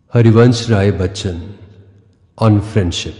Harivansh Rai Bachchan on friendship.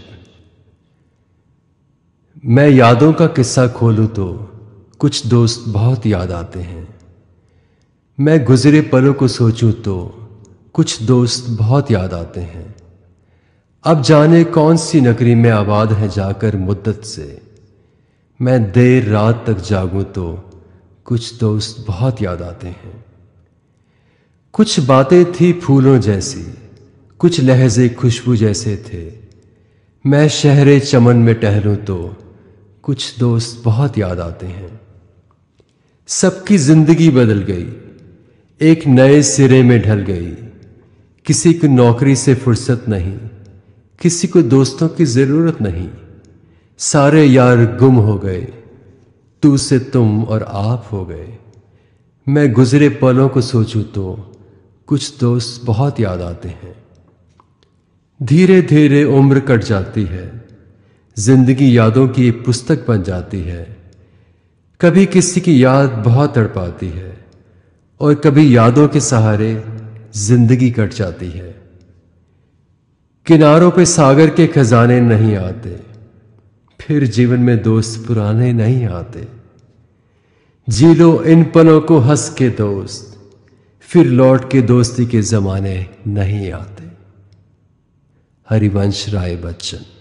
मैं यादों का किस्सा खोलूं तो कुछ दोस्त बहुत याद आते हैं। मैं गुजरे पलों को सोचूं तो कुछ दोस्त बहुत याद आते हैं। अब जाने कौन सी नगरी में आबाद है जाकर मुद्दत से। मैं देर रात तक जागूं तो कुछ दोस्त बहुत याद आते हैं। कुछ बातें थी फूलों जैसी, कुछ लहजे खुशबू जैसे थे। मैं शहरे चमन में टहलूं तो कुछ दोस्त बहुत याद आते हैं। सबकी जिंदगी बदल गई, एक नए सिरे में ढल गई। किसी को नौकरी से फुर्सत नहीं, किसी को दोस्तों की जरूरत नहीं। सारे यार गुम हो गए, तू से तुम और आप हो गए। मैं गुजरे पलों को सोचूं तो कुछ दोस्त बहुत याद आते हैं। धीरे धीरे उम्र कट जाती है, जिंदगी यादों की एक पुस्तक बन जाती है। कभी किसी की याद बहुत तड़पाती है और कभी यादों के सहारे जिंदगी कट जाती है। किनारों पे सागर के खजाने नहीं आते, फिर जीवन में दोस्त पुराने नहीं आते। जी लो इन पलों को हंस के दोस्त, फिर लौट के दोस्ती के जमाने नहीं आते। हरिवंश राय बच्चन।